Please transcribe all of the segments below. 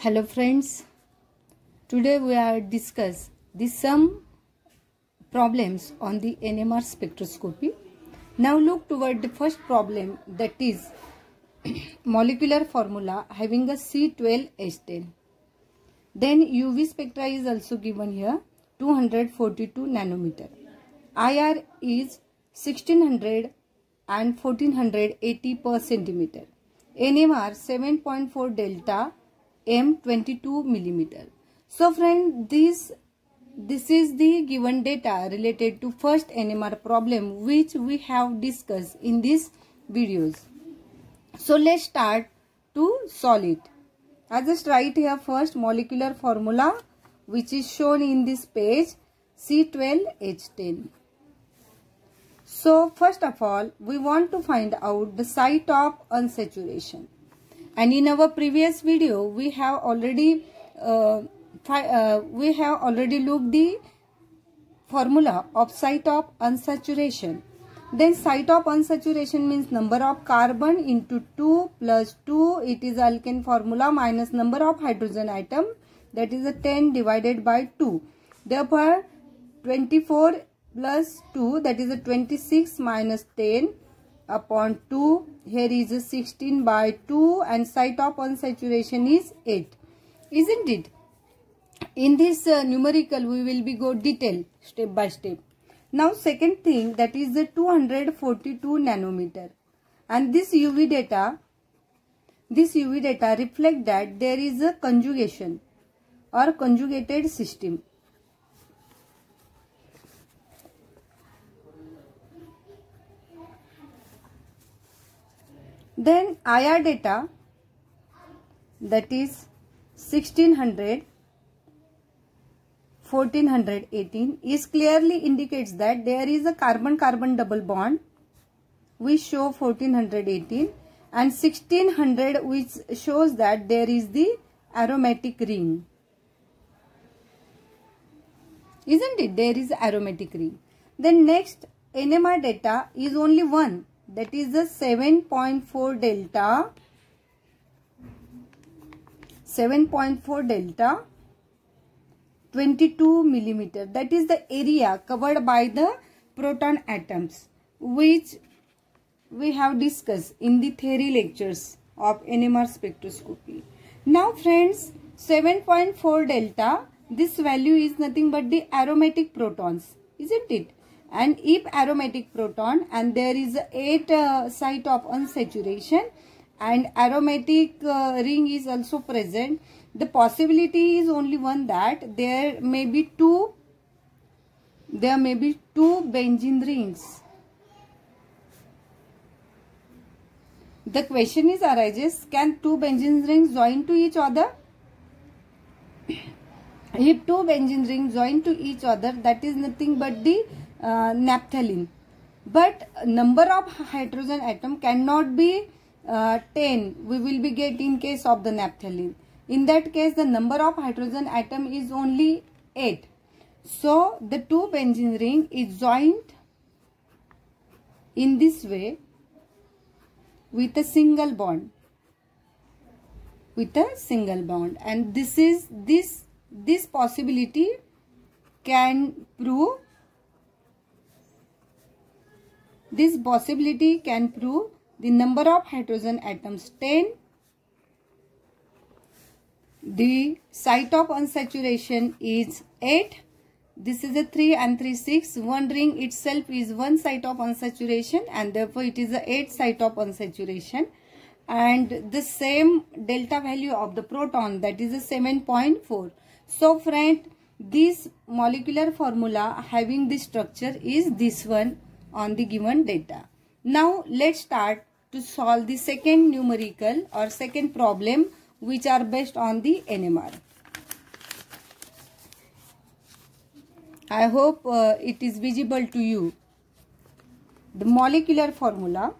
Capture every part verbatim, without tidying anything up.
Hello friends, today we are discuss the some problems on the N M R spectroscopy. Now look toward the first problem, that is molecular formula having a C twelve H ten. Then U V spectra is also given here, two hundred forty-two nanometer. I R is sixteen hundred and fourteen eighty per centimeter. N M R seven point four delta, M twenty-two millimeter. So friend, this this is the given data related to first N M R problem which we have discussed in these videos. So let's start to solve it. I just write here first molecular formula which is shown in this page, C twelve H ten. So first of all, we want to find out the site of unsaturation. And in our previous video, we have already uh, uh, we have already looked the formula of site of unsaturation. Then site of unsaturation means number of carbon into two plus two. It is alkane formula minus number of hydrogen atom, that is a ten divided by two. Therefore, twenty-four plus two, that is a twenty-six minus ten upon two. Here is a sixteen by two and site of unsaturation is eight. Isn't it? In this uh, numerical we will be go detail step by step. Now second thing, that is the two hundred forty-two nanometer, and this U V data this U V data reflect that there is a conjugation or conjugated system. Then I R data, that is sixteen hundred, fourteen eighteen, is clearly indicates that there is a carbon-carbon double bond. We show fourteen eighteen, and sixteen hundred which shows that there is the aromatic ring. Isn't it? There is aromatic ring. Then next N M R data is only one. That is the seven point four delta, seven point four delta, twenty-two millimeter. That is the area covered by the proton atoms, which we have discussed in the theory lectures of N M R spectroscopy. Now friends, seven point four delta, this value is nothing but the aromatic protons, isn't it? And if aromatic proton and there is eight uh, site of unsaturation and aromatic uh, ring is also present, the possibility is only one, that there may be two there may be two benzene rings. The question is arises, can two benzene rings join to each other? If two benzene rings join to each other, that is nothing but the Uh, naphthalene, but number of hydrogen atom cannot be uh, ten. We will be get in case of the naphthalene. In that case, the number of hydrogen atom is only eight. So the two benzene ring is joined in this way with a single bond. With a single bond, and this is this this possibility can prove. This possibility can prove the number of hydrogen atoms ten, the site of unsaturation is eight, this is a three and three, six, one ring itself is one site of unsaturation and therefore it is a eight site of unsaturation, and the same delta value of the proton, that is a seven point four. So friend, this molecular formula having this structure is this one on the given data. Now let's start to solve the second numerical or second problem which are based on the N M R. I hope uh, it is visible to you. The molecular formula,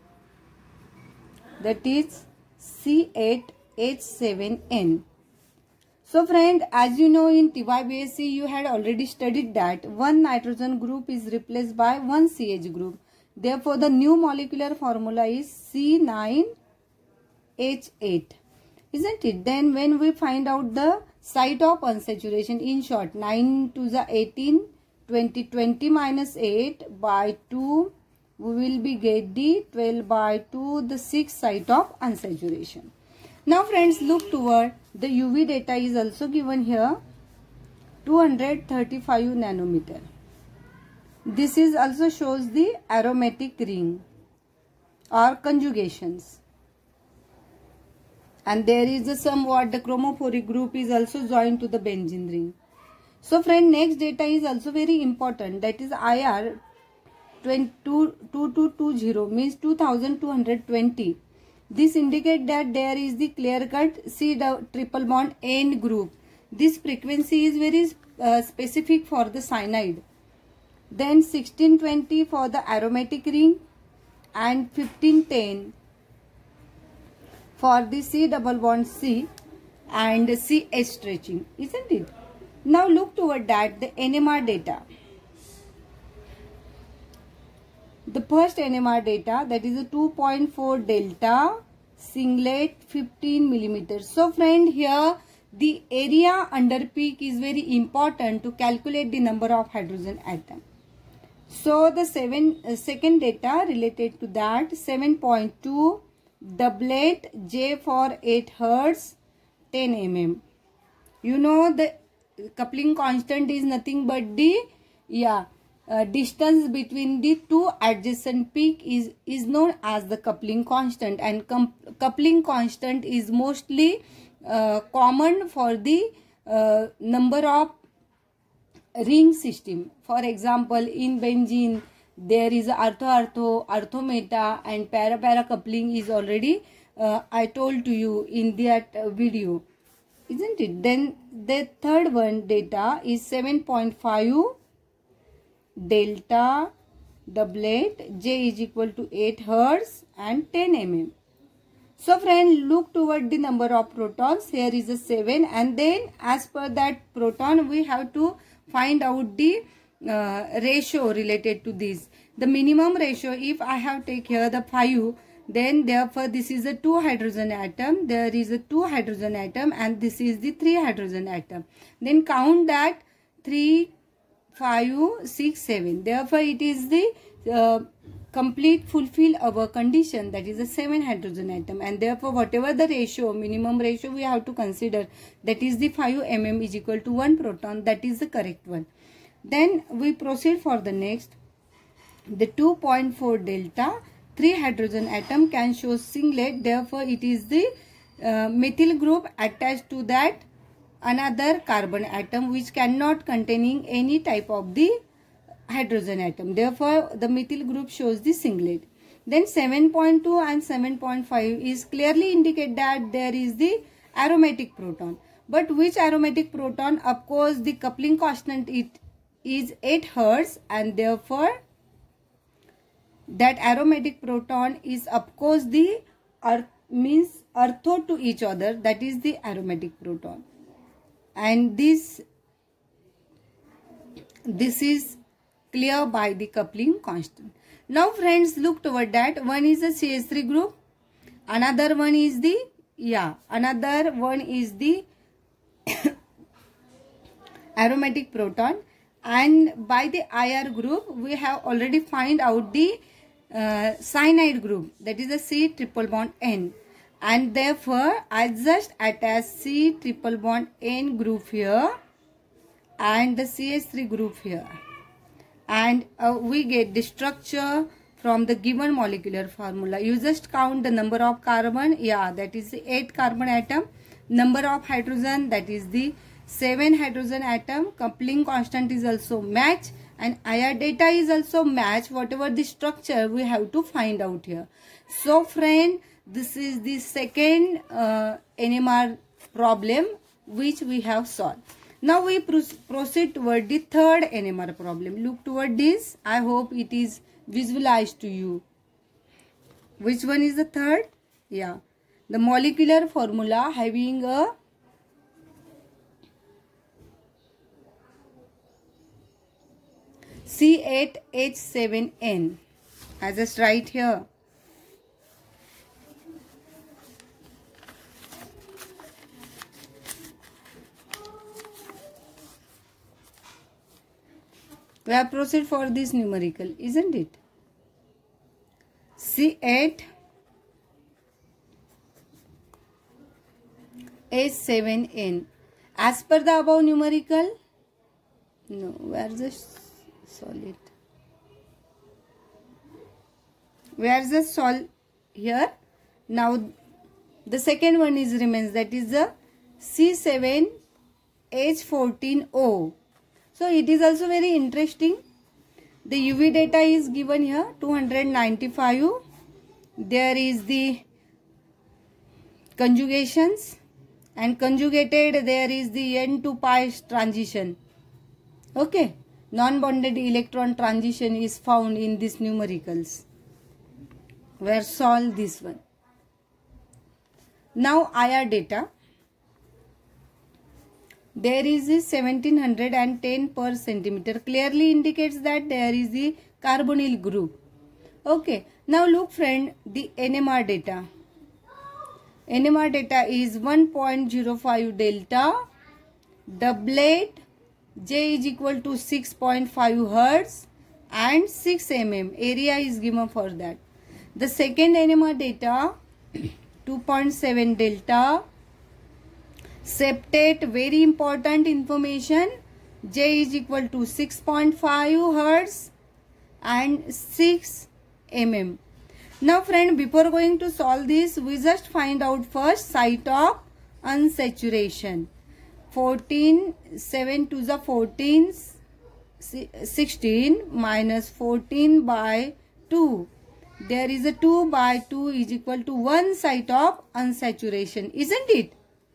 that is C eight H seven N. So friend, as you know, in T Y B S C you had already studied that one nitrogen group is replaced by one C H group. Therefore, the new molecular formula is C nine H eight. isn't it? Then when we find out the site of unsaturation, in short, nine to the eighteen, twenty, twenty minus eight by two, we will be get the twelve by two, the sixth site of unsaturation. Now friends, look toward the U V data is also given here, two hundred thirty-five nanometer. This is also shows the aromatic ring or conjugations. And there is a somewhat the chromophoric group is also joined to the benzene ring. So friend, next data is also very important, that is I R two two two two zero, means two thousand two hundred twenty. This indicates that there is the clear cut C triple bond N group. This frequency is very uh, specific for the cyanide. Then sixteen twenty for the aromatic ring and fifteen ten for the C double bond C and C H stretching, isn't it? Now look toward that, the N M R data. The first N M R data, that is a two point four delta singlet fifteen millimeters. So friend, here the area under peak is very important to calculate the number of hydrogen atom. So the seven uh, second data related to that, seven point two doublet J for eight hertz, ten millimeters. You know the coupling constant is nothing but the yeah uh, distance between the two adjacent peak is is known as the coupling constant, and coupling constant is mostly uh, common for the uh, number of ring system. For example, in benzene there is artho-artho, artho-meta and para-para coupling is already uh, I told to you in that uh, video, isn't it? Then the third one data is seven point five delta doublet J is equal to eight hertz and ten millimeters. So friend, look toward the number of protons. Here is a seven, and then as per that proton we have to find out the uh, ratio related to this. The minimum ratio, if I have take here the five, then therefore this is a two hydrogen atom, there is a two hydrogen atom, and this is the three hydrogen atom. Then count that three, five, six, seven. Therefore it is the uh, complete fulfill our condition, that is a seven hydrogen atom, and therefore whatever the ratio, minimum ratio we have to consider, that is the five millimeters is equal to one proton, that is the correct one. Then we proceed for the next. The two point four delta three hydrogen atom can show singlet, therefore it is the uh, methyl group attached to that another carbon atom which cannot containing any type of the hydrogen atom, therefore the methyl group shows the singlet. Then seven point two and seven point five is clearly indicate that there is the aromatic proton, but which aromatic proton? Of course the coupling constant it is eight hertz, and therefore that aromatic proton is of course the earth means ortho to each other, that is the aromatic proton, and this this is clear by the coupling constant. Now friends, look toward that. One is a C H three group, another one is the yeah another one is the aromatic proton, and by the I R group we have already find out the uh, cyanide group, that is a C triple bond N, and therefore I just attach C triple bond N group here and the C H three group here, and uh, we get the structure from the given molecular formula. You just count the number of carbon, yeah, that is the eight carbon atom, number of hydrogen, that is the seven hydrogen atom, coupling constant is also match, and I R data is also match, whatever the structure we have to find out here. So friend, this is the second uh, N M R problem which we have solved. Now we proceed toward the third N M R problem. Look toward this. I hope it is visualized to you. Which one is the third? Yeah. The molecular formula having a C eight H seven N. I just write here. We have proceed for this numerical, isn't it? C eight H seven N. As per the above numerical, no, where is the solid? Where is the sol here? Now the second one is remains, that is the C seven H fourteen O. So it is also very interesting. The U V data is given here two hundred ninety-five. There is the conjugations, and conjugated there is the N to pi transition. Okay, non-bonded electron transition is found in these numericals. We are solve this one. Now I R data. There is a seventeen ten per centimeter, clearly indicates that there is the carbonyl group. Okay, now look friend, the N M R data. N M R data is one point zero five delta, doublet, J is equal to six point five hertz and six millimeters. Area is given for that. The second N M R data, two point seven delta, septate, very important information, J is equal to six point five hertz and six millimeters. Now friend, before going to solve this, we just find out first site of unsaturation. fourteen, seven to the fourteen, sixteen minus fourteen by two. There is a two by two is equal to one site of unsaturation, isn't it?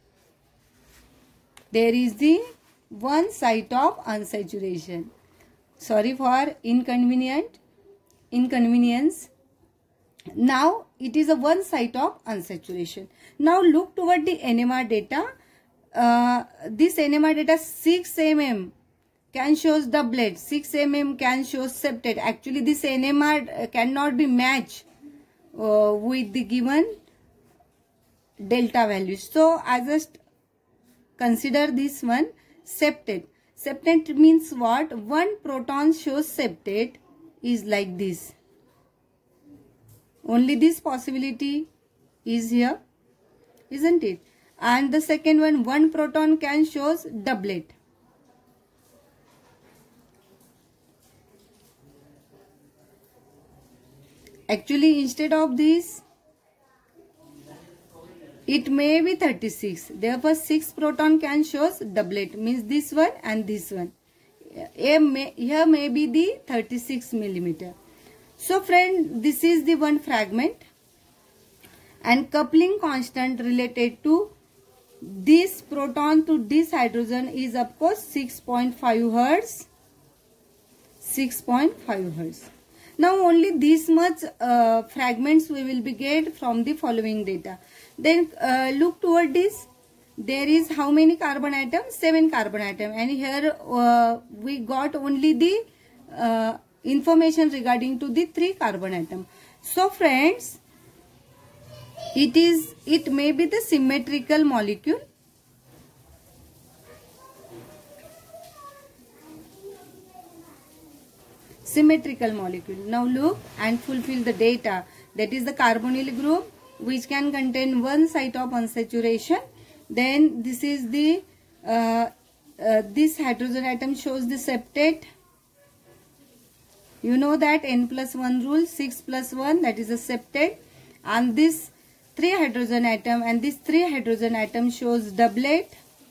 There is the one site of unsaturation. Sorry for inconvenient, inconvenience. Now it is a one site of unsaturation. Now look toward the N M R data. Uh, this N M R data six millimeters can shows doublet, six millimeters can show septate. Actually this N M R cannot be matched uh, with the given delta values. So I just consider this one septate. Septate means what? One proton shows septate is like this. Only this possibility is here, isn't it? And the second one, one proton can shows doublet. Actually, instead of this, it may be thirty-six. Therefore, six proton can shows doublet, means this one and this one. Here may, here may be the thirty-six millimeter. So friend, this is the one fragment, and coupling constant related to this proton to this hydrogen is of course six point five hertz. six point five hertz. Now only this much uh, fragments we will be get from the following data. Then uh, look toward this. There is how many carbon atoms? Seven carbon atoms, and here uh, we got only the uh, information regarding to the three carbon atom. So friends, it is it may be the symmetrical molecule. Symmetrical molecule. Now look and fulfill the data. That is the carbonyl group, which can contain one site of unsaturation. Then this is the uh, uh, this hydrogen atom shows the septate. You know that n plus one rule, six plus one, that is a septate. And this three hydrogen atom and this three hydrogen atom shows doublet.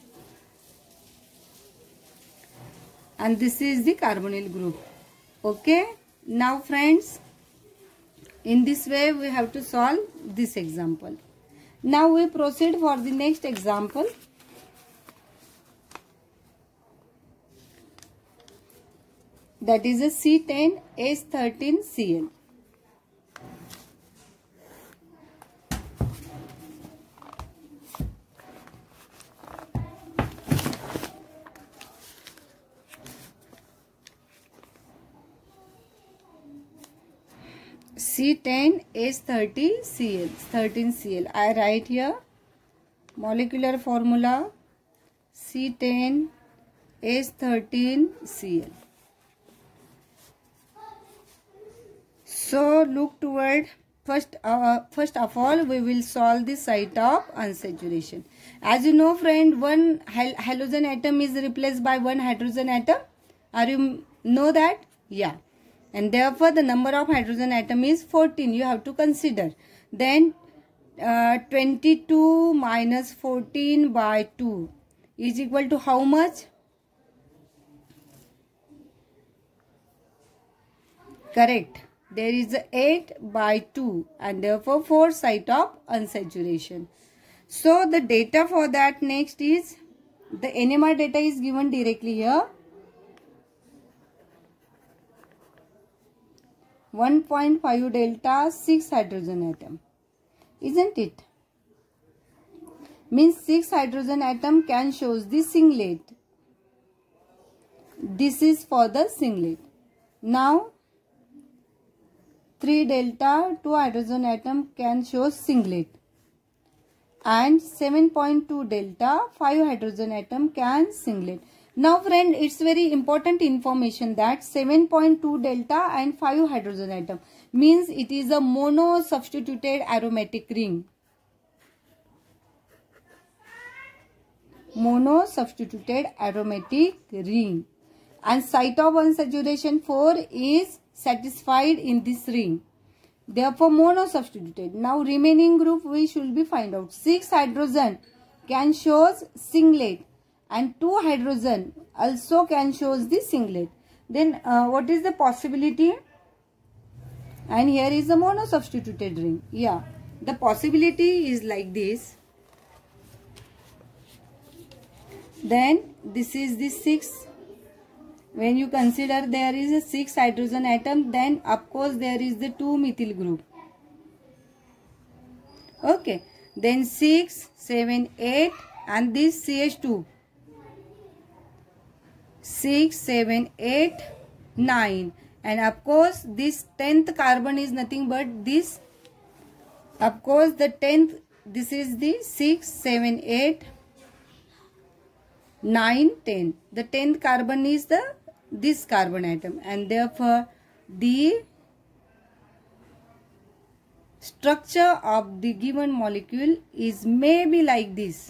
And this is the carbonyl group. Okay. Now friends, in this way we have to solve this example. Now we proceed for the next example. That is a C ten H thirteen C L. C ten H thirty C L, thirteen C L. I write here molecular formula C ten H thirteen C L. So look toward first uh, first of all we will solve the site of unsaturation. As you know friend, one hal halogen atom is replaced by one hydrogen atom. Are you know that? Yeah. And therefore the number of hydrogen atom is fourteen. You have to consider. Then uh, twenty-two minus fourteen by two is equal to how much? Correct. There is eight by two and therefore four site of unsaturation. So the data for that next is, the N M R data is given directly here. one point five delta, six hydrogen atom. Isn't it? Means six hydrogen atom can shows the singlet. This is for the singlet. Now three delta, two hydrogen atom can show singlet, and seven point two delta, five hydrogen atom can singlet. Now friend, it's very important information that seven point two delta and five hydrogen atom means it is a mono substituted aromatic ring. Mono substituted aromatic ring, and site of unsaturation four is satisfied in this ring. Therefore mono substituted. Now remaining group we should be find out. six hydrogen can shows singlet and two hydrogen also can shows the singlet. Then uh, what is the possibility? And here is the mono substituted ring. Yeah, the possibility is like this. Then this is the six. When you consider there is a six hydrogen atom, then of course there is the two methyl group. Okay. Then six, seven, eight and this C H two. six, seven, eight, nine. And of course this tenth carbon is nothing but this. Of course the tenth, this is the six, seven, eight, nine, ten. The tenth carbon is the this carbon atom, and therefore the structure of the given molecule is maybe like this.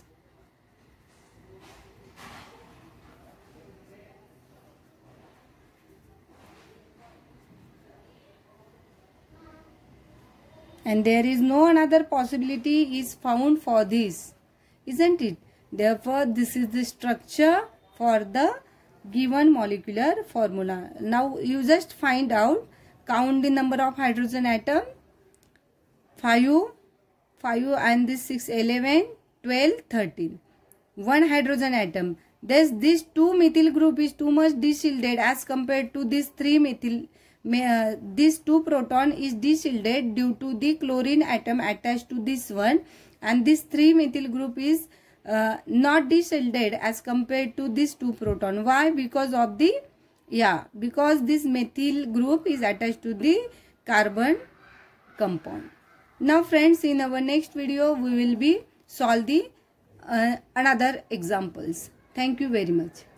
And there is no another possibility is found for this, isn't it? Therefore this is the structure for the given molecular formula. Now you just find out, count the number of hydrogen atom. five, five and this six, eleven, twelve, thirteen. One hydrogen atom. Thus this two methyl group is too much deshielded as compared to this three methyl. Uh, this two proton is deshielded due to the chlorine atom attached to this one, and this three methyl group is Uh, not deshielded as compared to this two proton. Why? Because of the, yeah, because this methyl group is attached to the carbon compound. Now friends, in our next video we will be solve the uh, another examples. Thank you very much.